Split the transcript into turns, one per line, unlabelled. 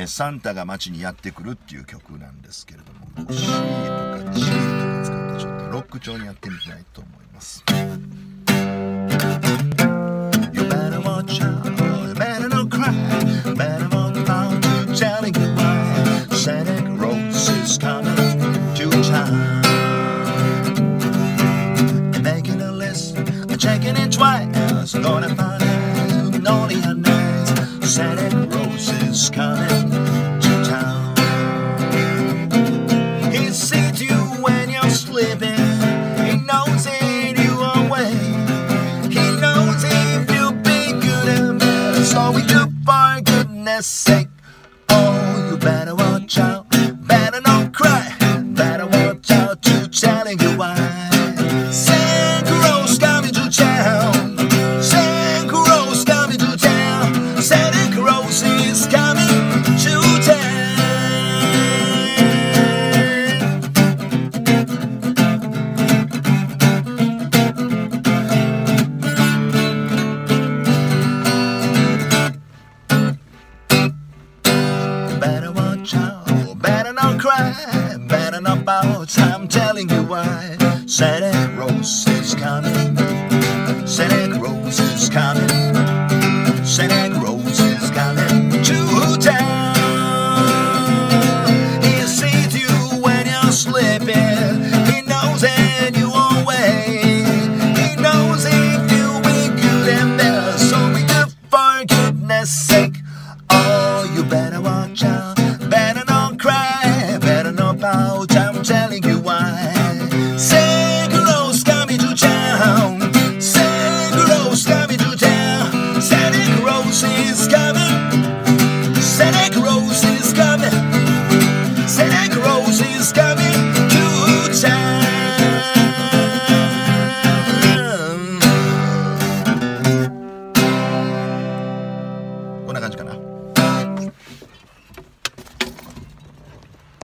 サンタが街にやってくるっていう曲なんですけれども、C とか G とか使ってちょっとロック調にやってみたいと思います。You better watch out, you better not cry, better not about telling you why Santa Claus is coming to town. And making a list, checking it twice, gonna find out naughty and nice Santa Claus is coming to town. He sees you when you're sleeping, he knows it you are awake, he knows if you be good and bad, so we do for goodness sake. Oh, you better watch out, better not cry, better watch out to telling you why Santa Claus coming to town, Santa Claus coming to town, Santa Claus is coming to town. Better watch out, better not cry, better not bout, I'm telling you why Santa Claus is coming, Santa Claus is coming, Santa Claus is coming to town. He sees you when you're sleeping, he knows that you are awake, he knows if you be good and bad, so be good for goodness sake. Oh, you better watch out, better not cry, better not pout, I'm telling you why Santa Claus coming to town, Santa Claus coming to town, Santa Claus is coming, Santa Claus is coming, Santa Claus is coming to town. こんな感じかな。